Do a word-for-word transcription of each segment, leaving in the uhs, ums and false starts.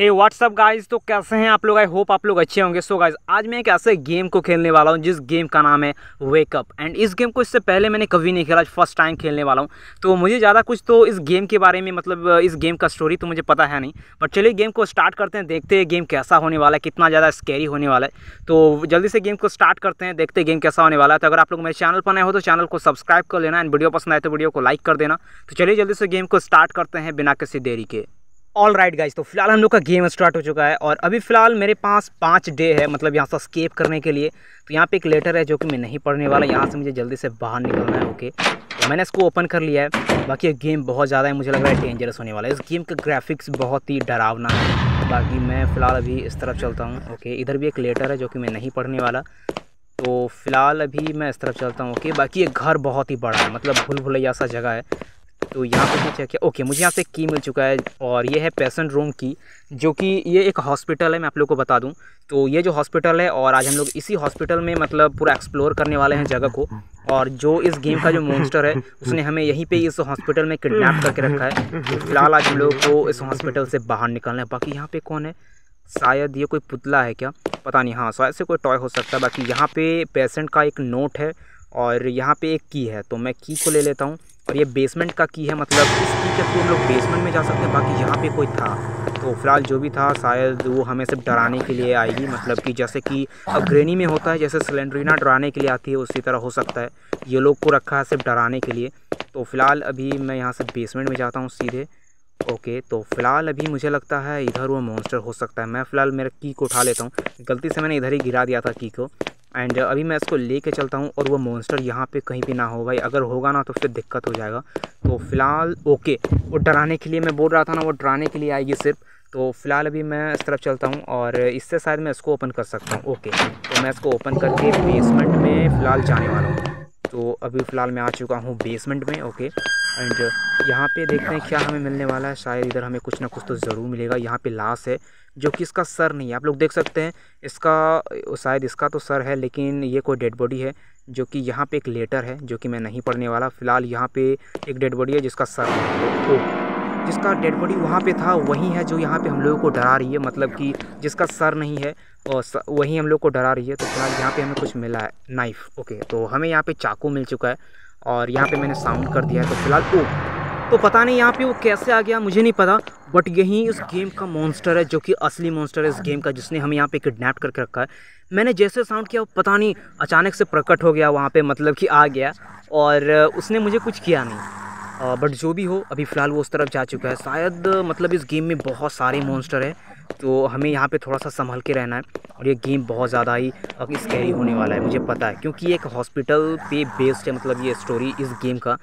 हे WhatsApp guys, तो कैसे हैं आप लोग। आई होप आप लोग अच्छे होंगे। सो गाइस, आज मैं एक ऐसे गेम को खेलने वाला हूं जिस गेम का नाम है वेकअप। एंड इस गेम को इससे पहले मैंने कभी नहीं खेला, आज फर्स्ट टाइम खेलने वाला हूं। तो मुझे ज़्यादा कुछ तो इस गेम के बारे में मतलब इस गेम का स्टोरी तो मुझे पता है नहीं। बट चलिए गेम को स्टार्ट करते हैं, देखते हैं गेम कैसा होने वाला है, कितना ज़्यादा स्कैरी होने वाला है। तो जल्दी से गेम को स्टार्ट करते हैं, देखते हैं गेम कैसा होने वाला है। तो अगर आप लोग मेरे चैनल पर नए हो तो चैनल को सब्सक्राइब कर लेना, एंड वीडियो पसंद आए तो वीडियो को लाइक कर देना। तो चलिए जल्दी से गेम को स्टार्ट करते हैं बिना किसी देरी के। ऑल राइट गाइज, तो फिलहाल हम लोग का गेम स्टार्ट हो चुका है और अभी फ़िलहाल मेरे पास पाँच डे है, मतलब यहाँ से स्केप करने के लिए। तो यहाँ पे एक लेटर है जो कि मैं नहीं पढ़ने वाला, यहाँ से मुझे जल्दी से बाहर निकलना है। ओके, तो मैंने इसको ओपन कर लिया है। बाकी ये गेम बहुत ज़्यादा है, मुझे लग रहा है डेंजरस होने वाला है। इस गेम का ग्राफिक्स बहुत ही डरावना है। बाकी मैं फ़िलहाल अभी इस तरफ चलता हूँ। ओके, इधर भी एक लेटर है जो कि मैं नहीं पढ़ने वाला, तो फ़िलहाल अभी मैं इस तरफ चलता हूँ। ओके, बाकी ये घर बहुत ही बड़ा है, मतलब भूल भुलैया सा जगह है। तो यहाँ पे मैं चेक किया। ओके, मुझे यहाँ से की मिल चुका है और ये है पेशेंट रूम की, जो कि ये एक हॉस्पिटल है। मैं आप लोग को बता दूं, तो ये जो हॉस्पिटल है और आज हम लोग इसी हॉस्पिटल में मतलब पूरा एक्सप्लोर करने वाले हैं जगह को। और जो इस गेम का जो मॉन्स्टर है उसने हमें यहीं पे इस हॉस्पिटल में किडनैप करके रखा है। तो फिलहाल आज हम लोग को इस हॉस्पिटल से बाहर निकलना है। बाकी यहाँ पर कौन है, शायद ये कोई पुतला है क्या, पता नहीं। हाँ, शायद से कोई टॉय हो सकता है। बाकी यहाँ पे पेशेंट का एक नोट है और यहाँ पे एक की है, तो मैं की को ले लेता हूँ। और ये बेसमेंट का की है, मतलब इस की के थ्रू हम लोग बेसमेंट में जा सकते हैं। बाकी यहाँ पे कोई था, तो फिलहाल जो भी था शायद वो हमें सिर्फ डराने के लिए आएगी, मतलब कि जैसे कि अब ग्रेनी में होता है, जैसे स्लेंडरीना डराने के लिए आती है, उसी तरह हो सकता है ये लोग को रखा है सिर्फ डराने के लिए। तो फिलहाल अभी मैं यहाँ से बेसमेंट में जाता हूँ सीधे। ओके, तो फिलहाल अभी मुझे लगता है इधर वो मॉन्स्टर हो सकता है। मैं फ़िलहाल मेरे की को उठा लेता हूँ, गलती से मैंने इधर ही गिरा दिया था की को। एंड अभी मैं इसको लेके चलता हूँ और वो मॉन्स्टर यहाँ पे कहीं भी ना हो भाई, अगर होगा ना तो उससे दिक्कत हो जाएगा। तो फिलहाल ओके, वो डराने के लिए मैं बोल रहा था ना, वो डराने के लिए आएगी सिर्फ। तो फिलहाल अभी मैं इस तरफ चलता हूँ और इससे शायद मैं इसको ओपन कर सकता हूँ। ओके, तो मैं इसको ओपन करके बेसमेंट में फ़िलहाल जाने वाला हूँ। तो अभी फ़िलहाल मैं आ चुका हूँ बेसमेंट में। ओके, एंड यहाँ पे देखते हैं क्या हमें मिलने वाला है। शायद इधर हमें कुछ ना कुछ तो ज़रूर मिलेगा। यहाँ पे लाश है जो कि इसका सर नहीं है, आप लोग देख सकते हैं। इसका शायद इसका तो सर है, लेकिन ये कोई डेड बॉडी है। जो कि यहाँ पे एक लेटर है जो कि मैं नहीं पढ़ने वाला। फ़िलहाल यहाँ पे एक डेड बॉडी है जिसका सर नहीं है। जिसका डेड बॉडी वहाँ पे था वही है जो यहाँ पे हम लोगों को डरा रही है, मतलब कि जिसका सर नहीं है और वही हम लोग को डरा रही है। तो फिलहाल यहाँ पे हमें कुछ मिला है, नाइफ़। ओके, तो हमें यहाँ पे चाकू मिल चुका है और यहाँ पे मैंने साउंड कर दिया है। तो फिलहाल ओ तो पता नहीं यहाँ पे वो कैसे आ गया, मुझे नहीं पता। बट यही इस गेम का मॉन्स्टर है, जो कि असली मॉन्स्टर है इस गेम का, जिसने हमें यहाँ पे किडनैप करके रखा है। मैंने जैसे साउंड किया पता नहीं अचानक से प्रकट हो गया वहाँ पे, मतलब कि आ गया और उसने मुझे कुछ किया नहीं। बट जो भी हो, अभी फ़िलहाल वो उस तरफ जा चुका है शायद। मतलब इस गेम में बहुत सारे मॉन्स्टर है, तो हमें यहाँ पे थोड़ा सा संभल के रहना है। और ये गेम बहुत ज़्यादा ही स्कैरी होने वाला है, मुझे पता है, क्योंकि ये एक हॉस्पिटल पे बेस्ड है, मतलब ये स्टोरी इस गेम का।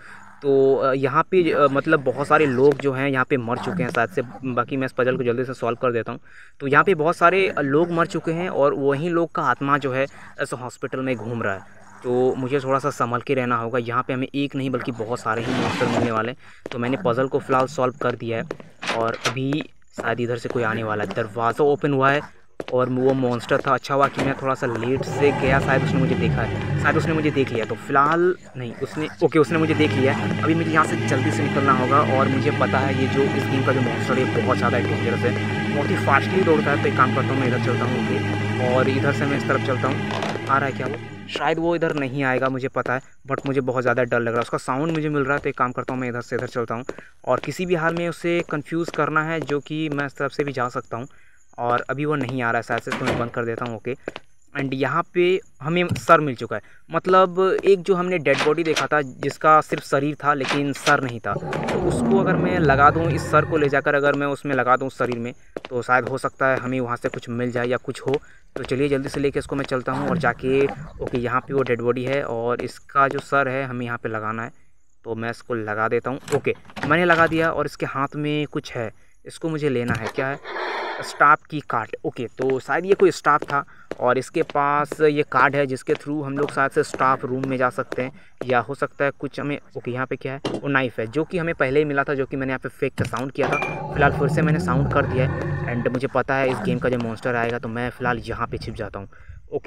तो यहाँ पे मतलब बहुत सारे लोग जो हैं यहाँ पे मर चुके हैं शायद से। बाकी मैं इस पजल को जल्दी से सॉल्व कर देता हूँ। तो यहाँ पे बहुत सारे लोग मर चुके हैं और वहीं लोग का आत्मा जो है इस हॉस्पिटल में घूम रहा है। तो मुझे थोड़ा सा संभल के रहना होगा। यहाँ पे हमें एक नहीं बल्कि बहुत सारे ही मॉन्स्टर मिलने वाले हैं। तो मैंने पज़ल को फ़िलहाल सॉल्व कर दिया है और अभी शायद इधर से कोई आने वाला है। दरवाज़ा ओपन हुआ है और वो मॉन्स्टर था। अच्छा हुआ कि मैं थोड़ा सा लेट से गया, शायद उसने मुझे देखा है, शायद उसने मुझे देख लिया। तो फिलहाल नहीं, उसने ओके उसने मुझे देख लिया है। अभी मुझे यहाँ से जल्दी से निकलना होगा और मुझे पता है ये जो इस गेम का जो मॉन्स्टर है बहुत ज़्यादा डेंजरस है, बहुत ही फास्टली दौड़ता है। तो एक काम करता हूँ, मैं इधर चलता हूँ। ओके, और इधर से मैं इस तरफ चलता हूँ। आ रहा है क्या वो? शायद वो इधर नहीं आएगा, मुझे पता है, बट मुझे बहुत ज़्यादा डर लग रहा है। उसका साउंड मुझे मिल रहा है। तो एक काम करता हूँ, मैं इधर से इधर चलता हूँ और किसी भी हाल में उसे कंफ्यूज करना है, जो कि मैं इस तरफ से भी जा सकता हूँ। और अभी वो नहीं आ रहा है शायद से, तो मैं बंद कर देता हूँ। ओके, एंड यहाँ पे हमें सर मिल चुका है, मतलब एक जो हमने डेड बॉडी देखा था जिसका सिर्फ शरीर था लेकिन सर नहीं था, तो उसको अगर मैं लगा दूँ, इस सर को ले जाकर अगर मैं उसमें लगा दूँ शरीर में, तो शायद हो सकता है हमें वहाँ से कुछ मिल जाए या कुछ हो। तो चलिए जल्दी से लेके इसको मैं चलता हूँ और जाके ओके यहाँ पे वो डेड बॉडी है और इसका जो सर है हमें यहाँ पे लगाना है। तो मैं इसको लगा देता हूँ। ओके, मैंने लगा दिया और इसके हाथ में कुछ है, इसको मुझे लेना है। क्या है? स्टाफ की कार्ड। ओके, तो शायद ये कोई स्टाफ था और इसके पास ये कार्ड है जिसके थ्रू हम लोग शायद से स्टाफ रूम में जा सकते हैं, या हो सकता है कुछ हमें। ओके, यहाँ पे क्या है? वो नाइफ़ है जो कि हमें पहले ही मिला था, जो कि मैंने यहाँ पे फेक का साउंड किया था। फिलहाल फिर से मैंने साउंड कर दिया है एंड मुझे पता है इस गेम का जो मॉन्स्टर आएगा, तो मैं फ़िलहाल यहाँ पे छिप जाता हूँ। ओके,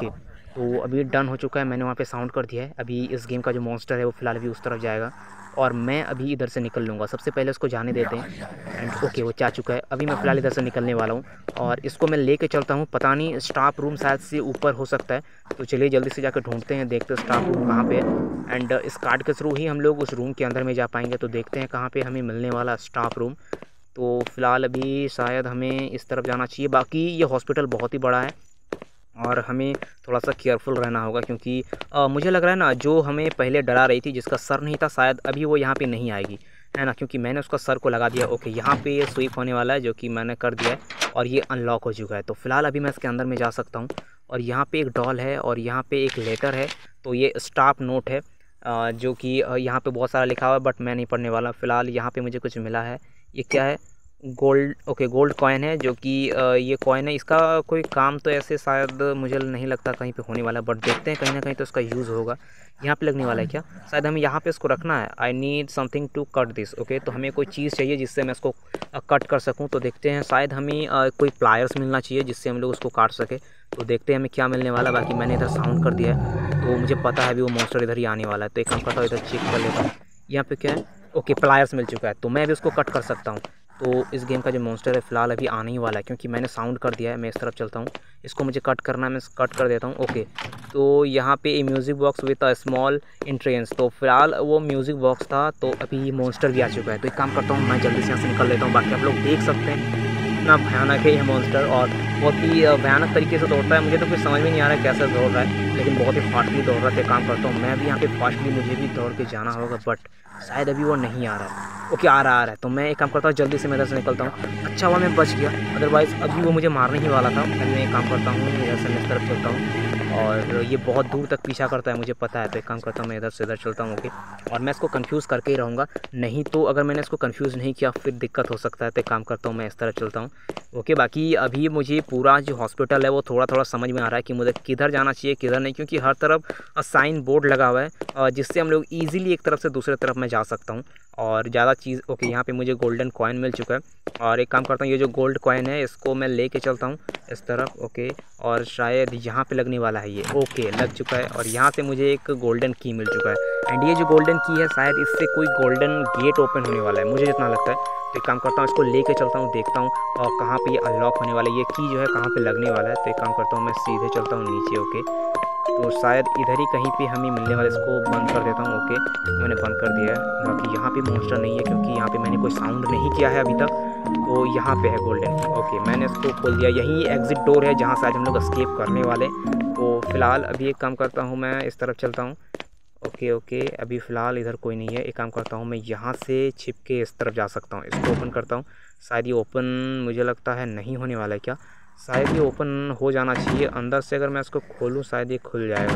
तो अभी डन हो चुका है, मैंने वहाँ पे साउंड कर दिया है। अभी इस गेम का जो मॉन्स्टर है वो फ़िलहाल अभी उस तरफ जाएगा और मैं अभी इधर से निकल लूँगा। सबसे पहले उसको जाने देते हैं एंड ओके वो जा चुका है। अभी मैं फ़िलहाल इधर से निकलने वाला हूँ और इसको मैं लेके चलता हूँ। पता नहीं स्टाफ रूम शायद से ऊपर हो सकता है, तो चलिए जल्दी से जाकर ढूँढते हैं, देखते हैं स्टाफ रूम कहाँ पे है एंड इस कार्ड के थ्रू ही हम लोग उस रूम के अंदर में जा पाएंगे। तो देखते हैं कहाँ पे हमें मिलने वाला स्टाफ रूम। तो फ़िलहाल अभी शायद हमें इस तरफ जाना चाहिए। बाकी ये हॉस्पिटल बहुत ही बड़ा है और हमें थोड़ा-सा केयरफुल रहना होगा क्योंकि अ, मुझे लग रहा है ना, जो हमें पहले डरा रही थी जिसका सर नहीं था, शायद अभी वो यहाँ पे नहीं आएगी, है ना? क्योंकि मैंने उसका सर को लगा दिया। ओके, यहाँ पे ये स्वीप होने वाला है जो कि मैंने कर दिया है और ये अनलॉक हो चुका है। तो फ़िलहाल अभी मैं इसके अंदर में जा सकता हूँ और यहाँ पे एक डॉल है और यहाँ पे एक लेटर है। तो ये स्टाफ नोट है अ, जो कि अ, यहाँ पे बहुत सारा लिखा हुआ है बट मैं नहीं पढ़ने वाला। फ़िलहाल यहाँ पे मुझे कुछ मिला है। ये क्या है? गोल्ड, ओके गोल्ड कॉइन है जो कि अ, ये कॉइन है, इसका कोई काम तो ऐसे शायद मुझे नहीं लगता कहीं पे होने वाला है, बट देखते हैं कहीं ना कहीं तो इसका यूज़ होगा। यहाँ पे लगने वाला है क्या? शायद हमें यहाँ पे इसको रखना है। I need something to cut this. Okay, तो हमें कोई चीज़ चाहिए जिससे मैं इसको कट कर सकूँ। तो देखते हैं, शायद हमें अ, कोई प्लायर्स मिलना चाहिए जिससे हम लोग उसको काट सके। तो देखते हैं हमें क्या मिलने वाला है। बाकी मैंने इधर साउंड कर दिया है तो मुझे पता है अभी वो मॉन्स्टर इधर ही आने वाला है। तो एक काम करता हूँ, इधर चेक कर लेता हूँ यहाँ पे क्या है। ओके, प्लायर्स मिल चुका है तो मैं अभी उसको कट कर सकता हूँ। तो इस गेम का जो मॉन्स्टर है फ़िलहाल अभी आने ही वाला है क्योंकि मैंने साउंड कर दिया है। मैं इस तरफ चलता हूँ, इसको मुझे कट करना है, मैं कट कर देता हूँ। ओके, तो यहाँ पे a music box with a small entrance. तो फ़िलहाल वो म्यूज़िक बॉक्स था तो अभी मॉन्स्टर भी आ चुका है। तो एक काम करता हूँ, मैं जल्दी से यहाँ से निकल लेता हूँ। बाकी आप लोग देख सकते हैं कितना भयानक है ये मॉन्स्टर और बहुत ही अ, भयानक तरीके से दौड़ता है। मुझे तो कुछ समझ में नहीं आ रहा है कैसे दौड़ रहा है, लेकिन बहुत ही फास्टली दौड़ रहा है। तो एक काम करता हूँ, मैं भी यहाँ पे फास्टली मुझे भी दौड़ के जाना होगा बट शायद अभी वो नहीं आ रहा है। ओके, आ रहा आ रहा है तो मैं एक काम करता हूँ, जल्दी से मैं इधर से निकलता हूँ। अच्छा हुआ मैं बच गया, अदरवाइज़ अभी वो मुझे मारने ही वाला था। पहले मैं एक काम करता हूँ, इधर से मैं इस तरफ चलता हूँ और ये बहुत दूर तक पीछा करता है मुझे पता है। तो एक काम करता हूँ, मैं इधर से इधर चलता हूँ। ओके, और मैं इसको कंफ्यूज करके ही रहूँगा, नहीं तो अगर मैंने इसको कंफ्यूज नहीं किया फिर दिक्कत हो सकता है। तो एक काम करता हूँ, मैं इस तरह चलता हूँ। ओके, बाकी अभी मुझे पूरा जो हॉस्पिटल है वो थोड़ा थोड़ा समझ में आ रहा है कि मुझे किधर जाना चाहिए किधर नहीं, क्योंकि हर तरफ साइन बोर्ड लगा हुआ है और जिससे हम लोग ईजिली एक तरफ से दूसरे तरफ मैं जा सकता हूँ और ज़्यादा चीज़। ओके, यहाँ पे मुझे गोल्डन कॉइन मिल चुका है और एक काम करता हूँ, ये जो गोल्ड कॉइन है इसको मैं लेके चलता हूँ इस तरफ। ओके, और शायद यहाँ पे लगने वाला है ये। ओके, लग चुका है और यहाँ से मुझे एक गोल्डन की मिल चुका है एंड ये जो गोल्डन की है शायद इससे कोई गोल्डन गेट ओपन होने वाला है, मुझे जितना लगता है। तो एक काम करता हूँ, इसको लेके चलता हूँ, देखता हूँ और कहाँ पे ये अनलॉक होने वाला है, ये की जो है कहाँ पे लगने वाला है। तो एक काम करता हूँ, मैं सीधे चलता हूँ नीचे। ओके, तो शायद इधर ही कहीं पे हमें मिलने वाला, इसको बंद कर देता हूँ। ओके, मैंने बंद कर दिया है। बाकी यहाँ पे मॉन्स्टर नहीं है क्योंकि यहाँ पे मैंने कोई साउंड नहीं किया है अभी तक। तो यहाँ पे है गोल्डन की। ओके, मैंने इसको खोल दिया, यही एग्जिट डोर है जहाँ शायद हम लोग एस्केप करने वाले। तो फिलहाल अभी एक काम करता हूँ, मैं इस तरफ चलता हूँ। ओके ओके, अभी फ़िलहाल इधर कोई नहीं है। एक काम करता हूँ, मैं यहाँ से छिप के इस तरफ जा सकता हूँ। इसको ओपन करता हूँ, शायद ये ओपन मुझे लगता है नहीं होने वाला है क्या? शायद ये ओपन हो जाना चाहिए अंदर से। अगर मैं इसको खोलूँ शायद ये खुल जाएगा।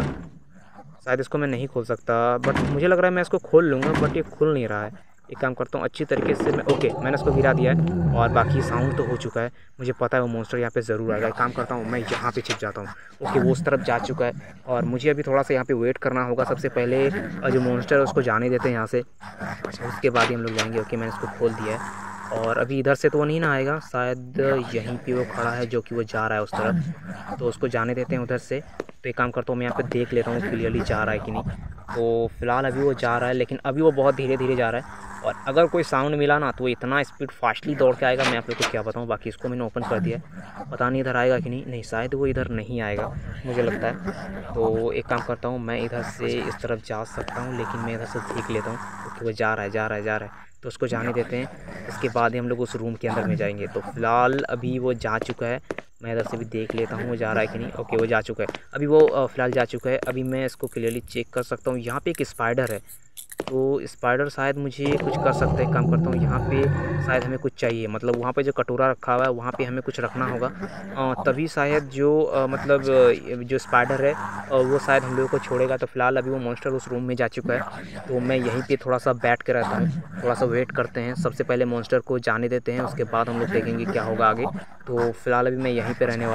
शायद इसको मैं नहीं खोल सकता बट मुझे लग रहा है मैं इसको खोल लूँगा, बट ये खुल नहीं रहा है। एक काम करता हूँ, अच्छी तरीके से मैं ओके मैंने इसको गिरा दिया है और बाकी साउंड तो हो चुका है। मुझे पता है वो मॉन्स्टर यहाँ पे ज़रूर आएगा। एक काम करता हूँ, मैं यहाँ पे छिप जाता हूँ। ओके, वो उस तरफ जा चुका है और मुझे अभी थोड़ा सा यहाँ पे वेट करना होगा। सबसे पहले जो मॉन्स्टर है उसको जाने देते हैं यहाँ से, उसके बाद ही हम लोग जाएंगे। ओके, मैंने इसको खोल दिया है और अभी इधर से तो वो नहीं ना आएगा, शायद यहीं पे वो खड़ा है जो कि वो जा रहा है उस तरफ, तो उसको जाने देते हैं उधर से। तो एक काम करता हूँ, मैं यहाँ पे देख लेता हूँ क्लियरली जा रहा है कि नहीं। तो फिलहाल अभी वो जा रहा है, लेकिन अभी वो बहुत धीरे धीरे जा रहा है और अगर कोई साउंड मिला ना तो वो इतना स्पीड फास्टली दौड़ के आएगा, मैं आप लोग को क्या बताऊँ। बाकी इसको मैंने ओपन कर दिया है, पता नहीं इधर आएगा कि नहीं। नहीं, शायद वो इधर नहीं आएगा मुझे लगता है। तो एक काम करता हूँ, मैं इधर से इस तरफ जा सकता हूँ, लेकिन मैं इधर से देख लेता हूँ क्योंकि वो जा रहा है जा रहा है जा रहा है तो उसको जाने देते हैं। इसके बाद ही हम लोग उस रूम के अंदर में जाएंगे। तो फिलहाल अभी वो जा चुका है, मैं इधर से भी देख लेता हूँ वो जा रहा है कि नहीं। ओके, वो जा चुका है, अभी वो फ़िलहाल जा चुका है। अभी मैं इसको क्लियरली चेक कर सकता हूँ। यहाँ पे एक स्पाइडर है, तो स्पाइडर शायद मुझे कुछ कर सकता है। काम करता हूँ, यहाँ पे शायद हमें कुछ चाहिए, मतलब वहाँ पे जो कटोरा रखा हुआ है वहाँ पे हमें कुछ रखना होगा, तभी शायद जो आ, मतलब जो स्पाइडर है आ, वो शायद हम लोगों को छोड़ेगा। तो फिलहाल अभी वो मॉन्स्टर उस रूम में जा चुका है, तो मैं यहीं पे थोड़ा सा बैठ के रहता हूँ, थोड़ा सा वेट करते हैं। सबसे पहले मॉन्स्टर को जाने देते हैं, उसके बाद हम लोग देखेंगे क्या होगा आगे। तो फिलहाल अभी मैं यहीं पर रहने वाला हूँ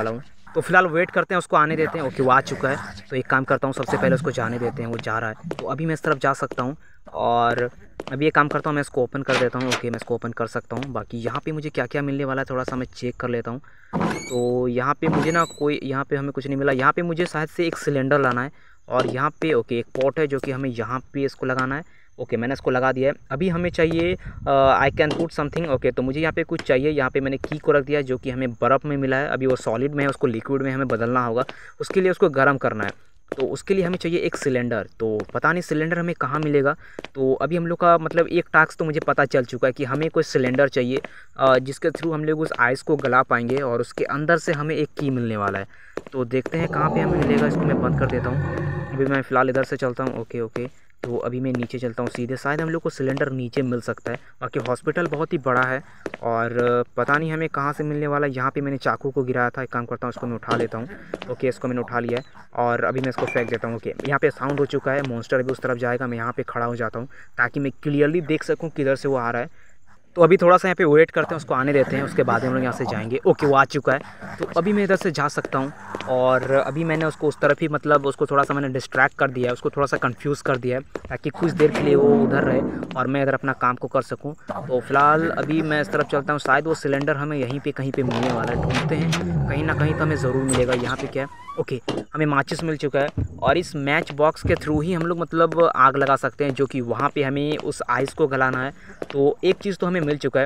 तो फिलहाल वेट करते हैं, उसको आने देते हैं। ओके वो आ चुका है, तो एक काम करता हूँ, सबसे पहले उसको जाने देते हैं, वो जा रहा है। तो अभी मैं इस तरफ जा सकता हूँ और अभी एक काम करता हूँ, मैं इसको ओपन कर देता हूँ। ओके मैं इसको ओपन कर सकता हूँ। बाकी यहाँ पे मुझे क्या क्या मिलने वाला है थोड़ा सा मैं चेक कर लेता हूँ। तो यहाँ पे मुझे ना कोई यहाँ पे हमें कुछ नहीं मिला। यहाँ पे मुझे शायद से एक सिलेंडर लाना है और यहाँ पे ओके एक पॉट है जो कि हमें यहाँ पे इसको लगाना है। ओके मैंने इसको लगा दिया है। अभी हमें चाहिए I can put something. Okay तो मुझे यहाँ पे कुछ चाहिए। यहाँ पे मैंने की को रख दिया है जो कि हमें बर्फ़ में मिला है। अभी वो सॉलिड में है, उसको लिक्विड में हमें बदलना होगा। उसके लिए उसको गर्म करना है, तो उसके लिए हमें चाहिए एक सिलेंडर। तो पता नहीं सिलेंडर हमें कहाँ मिलेगा। तो अभी हम लोग का मतलब एक टास्क तो मुझे पता चल चुका है कि हमें कोई सिलेंडर चाहिए जिसके थ्रू हम लोग उस आइस को गला पाएंगे और उसके अंदर से हमें एक की मिलने वाला है। तो देखते हैं कहाँ पे हमें मिलेगा। इसको मैं बंद कर देता हूँ। अभी मैं फ़िलहाल इधर से चलता हूँ। ओके ओके तो अभी मैं नीचे चलता हूँ सीधे, शायद हम लोग को सिलेंडर नीचे मिल सकता है। बाकी हॉस्पिटल बहुत ही बड़ा है और पता नहीं हमें कहाँ से मिलने वाला है। यहाँ पे मैंने चाकू को गिराया था। एक काम करता हूँ, इसको मैं उठा लेता हूँ। ओके इसको मैंने उठा लिया है और अभी मैं इसको फेंक देता हूँ। ओके यहाँ पे साउंड हो चुका है, मॉन्स्टर अभी उस तरफ जाएगा। मैं यहाँ पे खड़ा हो जाता हूँ ताकि मैं क्लियरली देख सकूँ किधर से वो आ रहा है। तो अभी थोड़ा सा यहाँ पे वेट करते हैं, उसको आने देते हैं, उसके बाद हम लोग यहाँ से जाएंगे। ओके वो आ चुका है, तो अभी मैं इधर से जा सकता हूँ। और अभी मैंने उसको उस तरफ ही मतलब उसको थोड़ा सा मैंने डिस्ट्रैक्ट कर दिया है, उसको थोड़ा सा कंफ्यूज कर दिया है ताकि कुछ देर के लिए वो उधर रहे और मैं इधर अपना काम को कर सकूँ। तो फिलहाल अभी मैं इस तरफ चलता हूँ। शायद वो सिलेंडर हमें यहीं पर कहीं पर मिलने वाला है, ढूंढते हैं, कहीं ना कहीं तो हमें ज़रूर मिलेगा। यहाँ पर क्या है, ओके हमें माचिस मिल चुका है और इस मैच बॉक्स के थ्रू ही हम लोग मतलब आग लगा सकते हैं, जो कि वहाँ पे हमें उस आइस को गलाना है। तो एक चीज़ तो हमें मिल चुका है,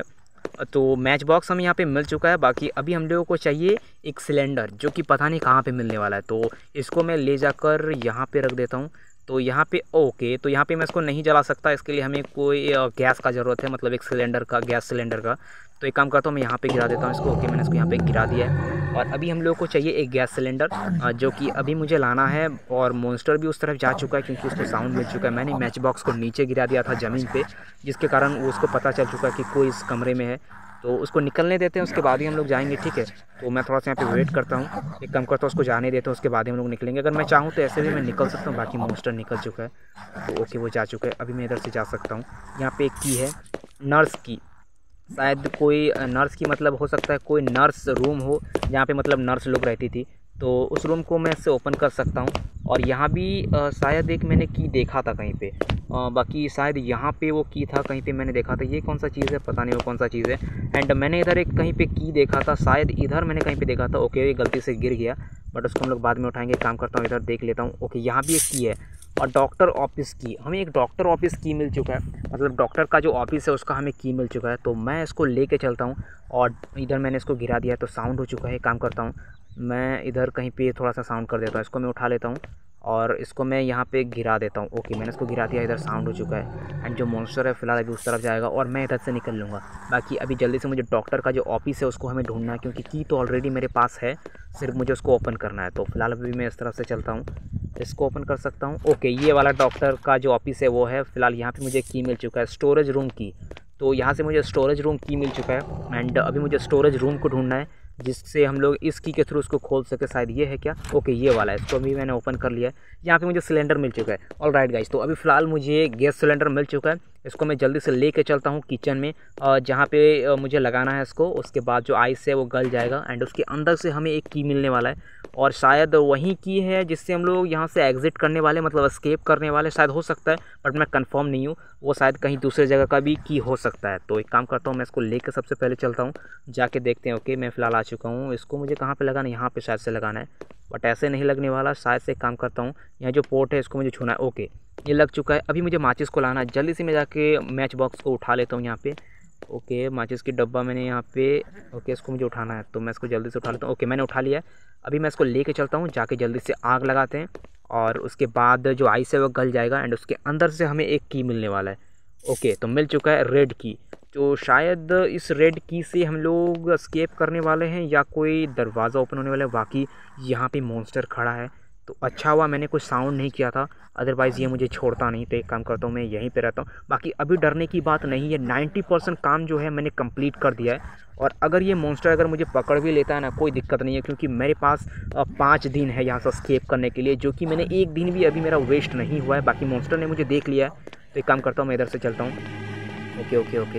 तो मैच बॉक्स हमें यहाँ पे मिल चुका है। बाकी अभी हम लोगों को चाहिए एक सिलेंडर जो कि पता नहीं कहाँ पे मिलने वाला है। तो इसको मैं ले जाकर यहाँ पे रख देता हूँ। तो यहाँ पे ओके तो यहाँ पे मैं इसको नहीं जला सकता, इसके लिए हमें कोई गैस का ज़रूरत है, मतलब एक सिलेंडर का, गैस सिलेंडर का। तो एक काम करता हूँ, मैं यहाँ पे गिरा देता हूँ इसको। ओके मैंने इसको यहाँ पे गिरा दिया है और अभी हम लोगों को चाहिए एक गैस सिलेंडर जो कि अभी मुझे लाना है। और मॉन्स्टर भी उस तरफ जा चुका है क्योंकि उसको साउंड मिल चुका है। मैंने मैच बॉक्स को नीचे गिरा दिया था ज़मीन पे, जिसके कारण वो उसको पता चल चुका है कि कोई इस कमरे में है। तो उसको निकलने देते हैं, उसके बाद ही हम लोग जाएंगे। ठीक है तो मैं थोड़ा सा यहाँ पे वेट करता हूँ, एक काम करता हूँ, उसको जाने देता हूँ, उसके बाद ही हम लोग निकलेंगे। अगर मैं चाहूँ तो ऐसे भी मैं निकल सकता हूँ। बाकी मॉन्स्टर निकल चुका है, तो ओके वो जा चुका है। अभी मैं इधर से जा सकता हूँ। यहाँ पे एक की है, नर्स की, शायद कोई नर्स की मतलब हो सकता है कोई नर्स रूम हो जहाँ पे मतलब नर्स लोग रहती थी। तो उस रूम को मैं इससे ओपन कर सकता हूँ। और यहाँ भी आ, शायद एक मैंने की देखा था कहीं पे, आ, बाकी शायद यहाँ पे वो की था कहीं पे मैंने देखा था। ये कौन सा चीज़ है पता नहीं वो कौन सा चीज़ है। एंड मैंने इधर एक कहीं पे की देखा था, शायद इधर मैंने कहीं पे देखा था। ओके ये गलती से गिर गया, बट उसको हम लोग बाद में उठाएंगे। काम करता हूँ इधर देख लेता हूँ। ओके यहाँ भी एक की है और डॉक्टर ऑफिस की, हमें एक डॉक्टर ऑफिस की मिल चुका है, मतलब डॉक्टर का जो ऑफिस है उसका हमें की मिल चुका है। तो मैं इसको लेके चलता हूँ और इधर मैंने इसको गिरा दिया है तो साउंड हो चुका है। काम करता हूँ मैं इधर कहीं पे थोड़ा सा साउंड कर देता हूँ, इसको मैं उठा लेता हूँ और इसको मैं यहाँ पे गिरा देता हूँ। ओके मैंने इसको गिरा दिया, इधर साउंड हो चुका है। एंड जो मॉन्स्टर है फिलहाल अभी उस तरफ जाएगा और मैं इधर से निकल लूँगा। बाकी अभी जल्दी से मुझे डॉक्टर का जो ऑफिस है उसको हमें ढूंढना है, क्योंकि की तो ऑलरेडी मेरे पास है, सिर्फ मुझे उसको ओपन करना है। तो फिलहाल अभी मैं इस तरफ से चलता हूँ, इसको ओपन कर सकता हूँ। ओके ये वाला डॉक्टर का जो ऑफिस है वो है। फिलहाल यहाँ पे मुझे की मिल चुका है, स्टोरेज रूम की। तो यहाँ से मुझे स्टोरेज रूम की मिल चुका है एंड अभी मुझे स्टोरेज रूम को ढूंढना है जिससे हम लोग इस की के थ्रू उसको खोल सके। शायद ये है क्या, ओके ये वाला है, इसको भी मैंने ओपन कर लिया है। यहाँ पे मुझे सिलेंडर मिल चुका है। ऑल राइट गाइस, तो अभी फ़िलहाल मुझे गैस सिलेंडर मिल चुका है। इसको मैं जल्दी से लेके चलता हूँ किचन में, जहाँ पे मुझे लगाना है इसको। उसके बाद जो आइस है वो गल जाएगा एंड उसके अंदर से हमें एक की मिलने वाला है और शायद वही की है जिससे हम लोग यहाँ से एग्ज़िट करने वाले, मतलब एस्केप करने वाले, शायद हो सकता है, बट मैं कंफर्म नहीं हूँ। वो शायद कहीं दूसरे जगह का भी की हो सकता है। तो एक काम करता हूँ, मैं इसको लेकर सबसे पहले चलता हूँ, जाके देखते हैं। ओके मैं फ़िलहाल आ चुका हूँ। इसको मुझे कहाँ पे लगाना है, यहाँ पे शायद से लगाना है, बट ऐसे नहीं लगने वाला। शायद से एक काम करता हूँ, यहाँ जो पोर्ट है इसको मुझे छूना है। ओके ये लग चुका है। अभी मुझे माचिस को लाना है, जल्दी से मैं जाके मैच बॉक्स को उठा लेता हूँ यहाँ पे। ओके माचिस की डब्बा मैंने यहाँ पे, ओके इसको मुझे उठाना है तो मैं इसको जल्दी से उठा लेता हूँ। ओके मैंने उठा लिया है। अभी मैं इसको लेके चलता हूँ, जाके जल्दी से आग लगाते हैं और उसके बाद जो आइस है वो गल जाएगा एंड उसके अंदर से हमें एक की मिलने वाला है। ओके तो मिल चुका है रेड की। तो शायद इस रेड की से हम लोग एस्केप करने वाले हैं या कोई दरवाज़ा ओपन होने वाला है। बाकी यहाँ पे मॉन्स्टर खड़ा है, तो अच्छा हुआ मैंने कुछ साउंड नहीं किया था, अदरवाइज़ ये मुझे छोड़ता नहीं। तो एक काम करता हूँ, मैं यहीं पे रहता हूँ। बाकी अभी डरने की बात नहीं है, नाइन्टी परसेंट काम जो है मैंने कंप्लीट कर दिया है। और अगर ये मॉन्स्टर अगर मुझे पकड़ भी लेता है ना, कोई दिक्कत नहीं है, क्योंकि मेरे पास पाँच दिन है यहाँ से एस्केप करने के लिए, जो कि मैंने एक दिन भी अभी मेरा वेस्ट नहीं हुआ है। बाकी मॉन्स्टर ने मुझे देख लिया है। तो एक काम करता हूँ, मैं इधर से चलता हूँ। ओके ओके ओके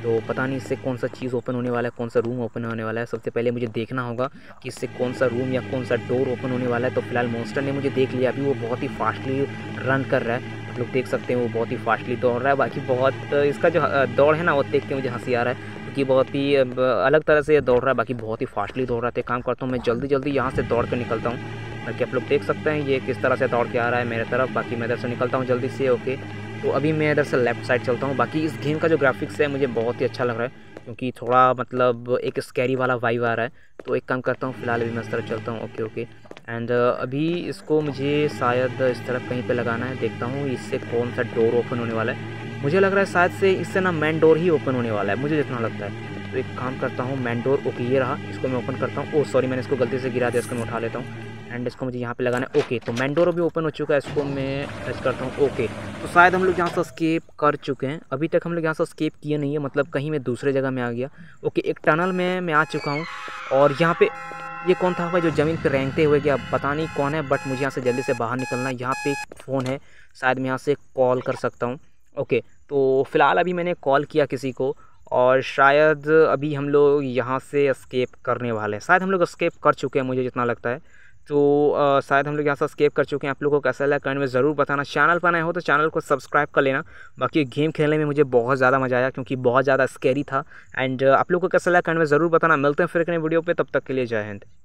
तो पता नहीं इससे कौन सा चीज़ ओपन होने वाला है, कौन सा रूम ओपन होने वाला है। सबसे पहले मुझे देखना होगा कि इससे कौन सा रूम या कौन सा डोर ओपन होने वाला है। तो फिलहाल मॉन्स्टर ने मुझे देख लिया, अभी वो बहुत ही फास्टली रन कर रहा है, आप लोग देख सकते हैं वो बहुत ही फास्टली दौड़ रहा है। बाकी बहुत इसका जो दौड़ है ना वो देख के मुझे हंसी आ रहा है, क्योंकि बहुत ही अलग तरह से दौड़ रहा है, बाकी बहुत ही फास्टली दौड़ रहा है। तो काम करता हूँ मैं जल्दी जल्दी यहाँ से दौड़ कर निकलता हूँ, बाकी आप लोग देख सकते हैं ये किस तरह से दौड़ के आ रहा है मेरे तरफ। बाकी मैं इधर से निकलता हूँ जल्दी से। ओके, तो अभी मैं इधर से लेफ़्ट साइड चलता हूँ। बाकी इस गेम का जो ग्राफिक्स है मुझे बहुत ही अच्छा लग रहा है, क्योंकि थोड़ा मतलब एक स्कैरी वाला वाइब आ रहा है। तो एक काम करता हूँ, फिलहाल अभी मैं इस तरफ चलता हूँ। ओके ओके एंड अभी इसको मुझे शायद इस तरफ कहीं पे लगाना है, देखता हूँ इससे कौन सा डोर ओपन होने वाला है। मुझे लग रहा है शायद से इससे ना मेन डोर ही ओपन होने वाला है, मुझे जितना लगता है। तो एक काम करता हूँ, मेन डोर, ओके ये रहा, इसको मैं ओपन करता हूँ। ओह सॉरी, मैंने इसको गलती से गिरा दिया, इसको मैं उठा लेता हूँ एंड इसको मुझे यहाँ पे लगाना है। ओके, तो मेन डोर अभी ओपन हो चुका है, इसको मैं टच करता हूँ। ओके, तो शायद हम लोग यहाँ से स्केप कर चुके हैं। अभी तक हम लोग यहाँ से स्केप किए नहीं है, मतलब कहीं मैं दूसरे जगह में आ गया। ओके, एक टनल में मैं आ चुका हूँ और यहाँ पे ये कौन था भाई जो ज़मीन पे रेंगते हुए गया, पता नहीं कौन है, बट मुझे यहाँ से जल्दी से बाहर निकलना है। यहाँ पे एक फ़ोन है, शायद मैं यहाँ से कॉल कर सकता हूँ। ओके, तो फ़िलहाल अभी मैंने कॉल किया किसी को और शायद अभी हम लोग यहाँ से एस्केप करने वाले हैं। शायद हम लोग एस्केप कर चुके हैं, मुझे जितना लगता है। तो आ, शायद हम लोग यहाँ से एस्केप कर चुके हैं। आप लोगों को कैसा लगा कमेंट में ज़रूर बताना। चैनल पर नए हो तो चैनल को सब्सक्राइब कर लेना। बाकी गेम खेलने में मुझे बहुत ज़्यादा मज़ा आया, क्योंकि बहुत ज़्यादा स्कैरी था। एंड आप लोगों को कैसा लगा कमेंट में ज़रूर बताना। मिलते हैं फिर एक नई वीडियो पे, तब तक के लिए जय हिंद।